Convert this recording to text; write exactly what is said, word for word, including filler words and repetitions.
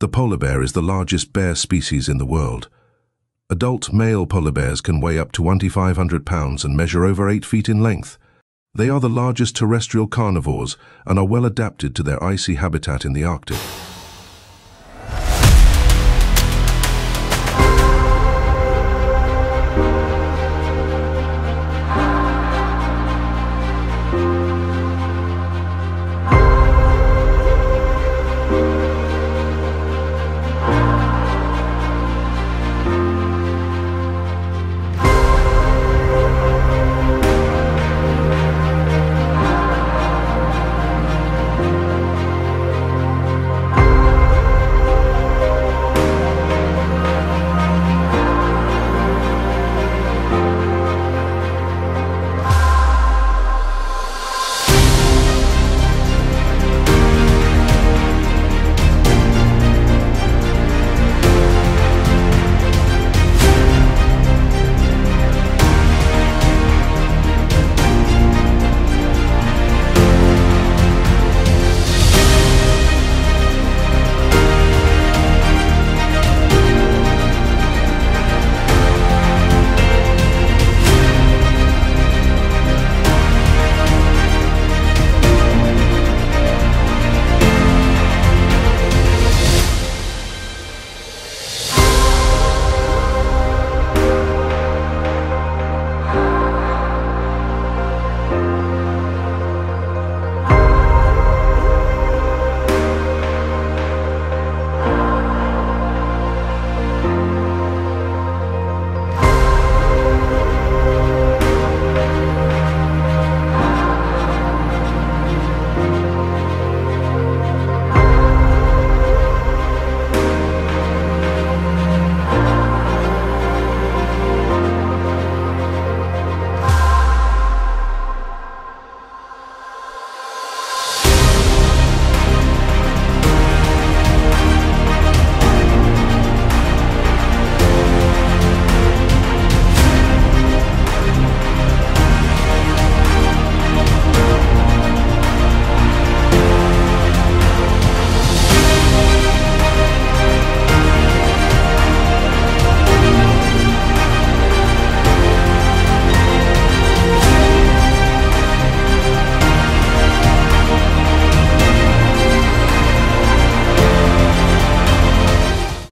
The polar bear is the largest bear species in the world. Adult male polar bears can weigh up to twenty-five hundred pounds and measure over eight feet in length. They are the largest terrestrial carnivores and are well adapted to their icy habitat in the Arctic.